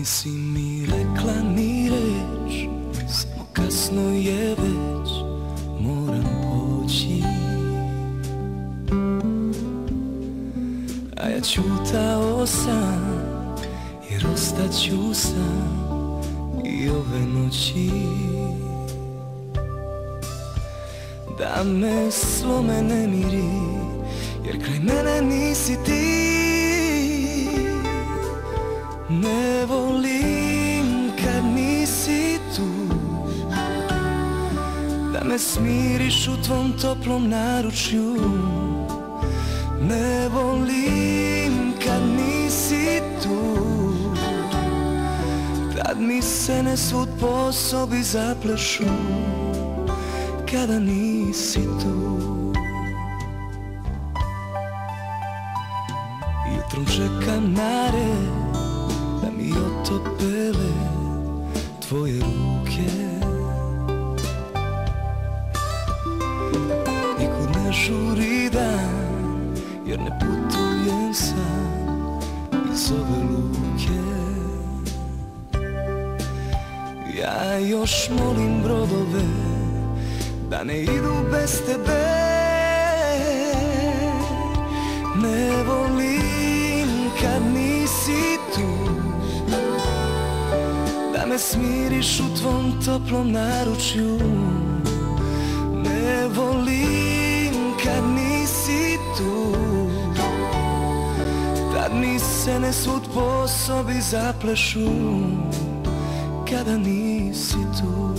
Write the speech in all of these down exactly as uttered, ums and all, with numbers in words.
Nisi mi rekla ni reč, samo kasno je već, moram poći. A ja ćutao sam, jer ostaću sam i ove noći. Da me slome ne miri, jer kraj mene nisi ti. Ne volim kad nisi tu, da me smiriš u tvom toplom naručju. Ne volim kad nisi tu, tad mi sene svud po sobi zaplešu. Kada nisi tu, jutrom čekam na red da mi otopele tvoje ruke. Nikud ne žuri dan, jer ne putujem sam iz ove luke. Ja još molim brodove da ne idu bez tebe. Ne volim kad nisi tu, da me smiriš u tvom toplom naručju. Ne volim kad nisi tu, tad mi sene svud po sobi zaplešu. Kada nisi tu,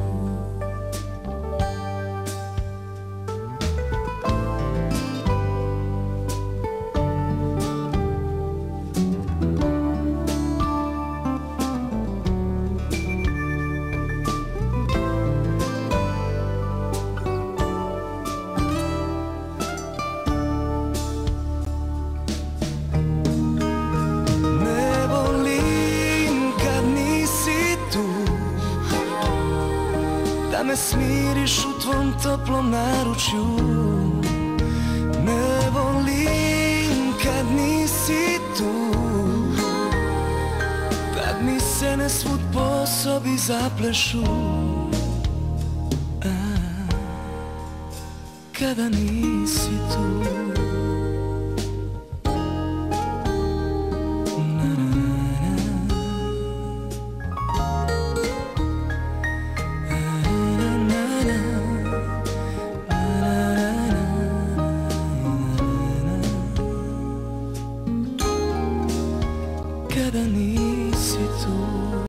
da me smiriš u tvom toplom naručju. Ne volim kad nisi tu, tad mi sene svud po sobi zaplešu. A, kada nisi tu, kada nisi tu.